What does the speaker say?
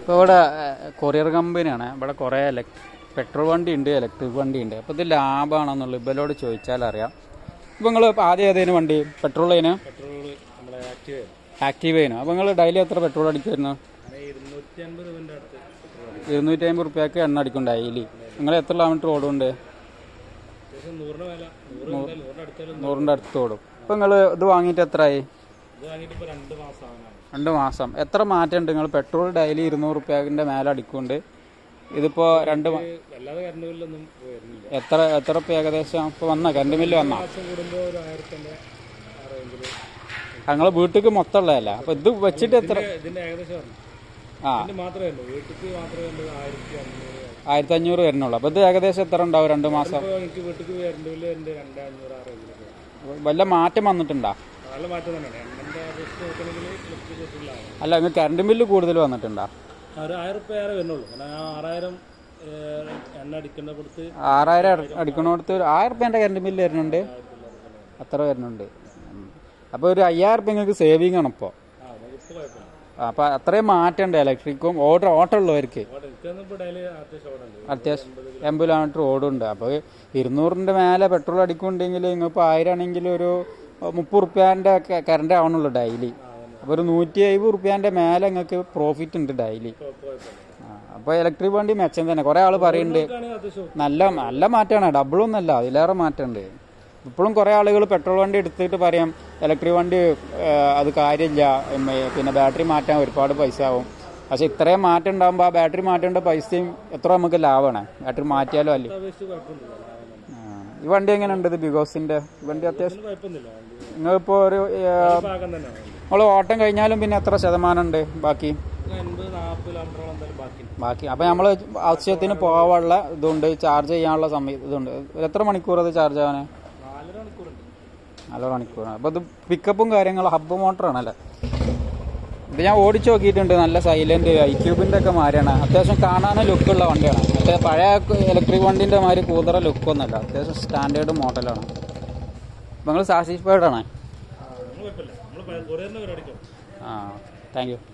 ഇപ്പോൾ ഇവിടെ കൊറിയർ കമ്പനിയാണ്. ഇവിടെ കുറേ പെട്രോൾ വണ്ടി ഉണ്ട്, ഇലക്ട്രിക് വണ്ടി ഉണ്ട്. അപ്പോൾ ഇത് ലാഭമാണെന്നുള്ളത് ഇവരോട് ചോദിച്ചാൽ അറിയാം. ഇപ്പോൾ നിങ്ങൾ ആദ്യം ഏതേനു വണ്ടി? പെട്രോളിന് ആക്റ്റീവേനു. അപ്പോൾ നിങ്ങൾ ഡെയിലി എത്ര പെട്രോൾ അടിക്കുമായിരുന്നു? 250 റുപ്യക്ക് എണ്ണ അടിക്കും ഡെയിലി. നിങ്ങൾ എത്ര കിലോമീറ്റർ ഓടുന്നുണ്ട്? 100ന്റെ അടുത്ത് ഓടും. ഇപ്പം നിങ്ങൾ ഇത് വാങ്ങിയിട്ട് എത്രയായി? 2 മാസം. എത്ര മാറ്റം ഉണ്ട്? നിങ്ങൾ പെട്രോൾ ഡെയിലി 200 റുപ്യൻ്റെ മേലെ അടിക്കുന്നുണ്ട്. ഇതിപ്പോൾ എത്ര റുപ്യ ഏകദേശം ഇപ്പോൾ വന്ന കറണ്ട് ബില്ല് വന്ന? ഞങ്ങൾ വീട്ടിലേക്ക് മൊത്തം ഉള്ളതല്ല. അപ്പോൾ ഇത് വെച്ചിട്ട് എത്ര? 1500 വരുന്നുള്ളൂ. അപ്പോൾ ഇത് ഏകദേശം എത്ര ഉണ്ടാവും 2 മാസം? വല്ല മാറ്റം വന്നിട്ടുണ്ടോ? അല്ല, നിങ്ങൾക്ക് കറണ്ട് ബില്ല് കൂടുതൽ വന്നിട്ടുണ്ടോ? 6000 അടിക്കണോടത്ത് 1000 റുപ്യൻ്റെ കറണ്ട് ബില്ല് വരുന്നുണ്ട്. അത്ര വരുന്നുണ്ട്. അപ്പോൾ ഒരു 5000 റുപ്യ നിങ്ങൾക്ക് സേവിങ് ആണ് ഇപ്പോൾ. അപ്പോൾ അത്രയും മാറ്റമുണ്ട് ഇലക്ട്രിക്കും ഓട്ടോ ഉള്ളവർക്ക്. അത്യാവശ്യം 80 കിലോമീറ്റർ ഓടുണ്ട്. അപ്പോൾ 200ന്റെ മേലെ പെട്രോൾ അടിക്കുന്നുണ്ടെങ്കിൽ നിങ്ങൾക്ക് 1000 ആണെങ്കിൽ ഒരു 30 റുപ്യൻ്റെ കറണ്ട് ആവണുള്ളൂ ഡെയിലി. അപ്പോൾ ഒരു 170 റുപ്യൻ്റെ മേലെ നിങ്ങൾക്ക് പ്രോഫിറ്റ് ഉണ്ട് ഡെയിലി. അപ്പോൾ ഇലക്ട്രിക് വണ്ടി മെച്ചം തന്നെ. കുറേ ആൾ പറയുന്നുണ്ട് നല്ല മാറ്റമാണ്, ഡബിളൊന്നുമല്ല, അതിലേറെ മാറ്റമുണ്ട്. ഇപ്പോഴും കുറേ ആളുകൾ പെട്രോൾ വണ്ടി എടുത്തിട്ട് പറയാം ഇലക്ട്രിക് വണ്ടി അത് കാര്യമില്ല, പിന്നെ ബാറ്ററി മാറ്റാൻ ഒരുപാട് പൈസ ആവും. പക്ഷെ ഇത്രയും മാറ്റം ഉണ്ടാകുമ്പോൾ ആ ബാറ്ററി മാറ്റേണ്ട പൈസയും എത്ര നമുക്ക് ലാഭമാണ്. ബാറ്ററി മാറ്റിയാലോ അല്ലേ. ഈ വണ്ടി എങ്ങനെയുണ്ട്? ഇത് ബിഗോസിന്റെ വണ്ടി അത്യാവശ്യം നിങ്ങളിപ്പോൾ ഒരു നമ്മൾ ഓട്ടം കഴിഞ്ഞാലും പിന്നെ എത്ര ശതമാനം ഉണ്ട് ബാക്കി? അപ്പം നമ്മൾ ആവശ്യത്തിന് പോകാനുള്ള ഇതുണ്ട്, ചാർജ് ചെയ്യാനുള്ള സമയം ഇതുണ്ട്. എത്ര മണിക്കൂർ അത് ചാർജ് ആവാൻ? 4 മണിക്കൂറാണ്. അപ്പോൾ ഇത് പിക്കപ്പും കാര്യങ്ങളും ഹബ്ബ് മോട്ടറാണല്ലേ. ഇത് ഞാൻ ഓടിച്ചു നോക്കിയിട്ടുണ്ട്. നല്ല സൈലന്റ് ഐക്യൂബിൻ്റെ ഒക്കെ മാതിരിയാണ്. അത്യാവശ്യം കാണാൻ ലുക്കുള്ള വണ്ടിയാണ്. മറ്റേ പഴയ ഇലക്ട്രിക് വണ്ടിൻ്റെ മാതിരി കൂതറ ലുക്കൊന്നുമല്ല. അത്യാവശ്യം സ്റ്റാൻഡേർഡ് മോഡലാണ്. നിങ്ങൾ സാറ്റിസ്ഫൈഡ് ആണ്? Thank U.